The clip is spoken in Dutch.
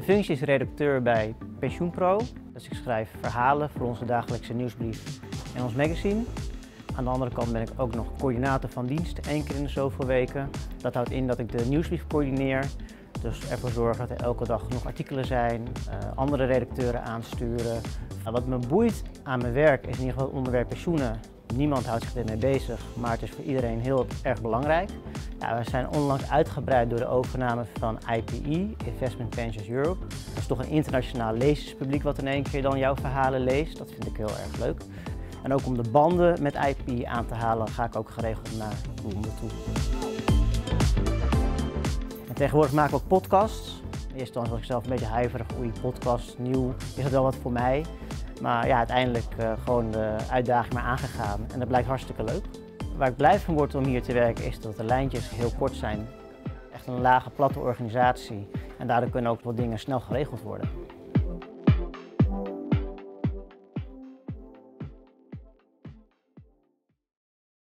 Mijn functie is redacteur bij PensioenPro. Dus ik schrijf verhalen voor onze dagelijkse nieuwsbrief en ons magazine. Aan de andere kant ben ik ook nog coördinator van dienst, 1 keer in de zoveel weken. Dat houdt in dat ik de nieuwsbrief coördineer. Dus ervoor zorgen dat er elke dag genoeg artikelen zijn, andere redacteuren aansturen. Wat me boeit aan mijn werk is in ieder geval het onderwerp pensioenen. Niemand houdt zich ermee bezig, maar het is voor iedereen heel erg belangrijk. Ja, we zijn onlangs uitgebreid door de overname van IPE, Investment Pensions Europe. Dat is toch een internationaal lezerspubliek wat in één keer dan jouw verhalen leest. Dat vind ik heel erg leuk. En ook om de banden met IPE aan te halen ga ik ook geregeld naar Londen toe. En tegenwoordig maken we ook podcasts. Eerst dan was ik zelf een beetje huiverig, oei, podcast, nieuw, is dat wel wat voor mij? Maar ja, uiteindelijk gewoon de uitdaging maar aangegaan en dat blijkt hartstikke leuk. Waar ik blij van word om hier te werken is dat de lijntjes heel kort zijn. Echt een lage, platte organisatie en daardoor kunnen ook wat dingen snel geregeld worden.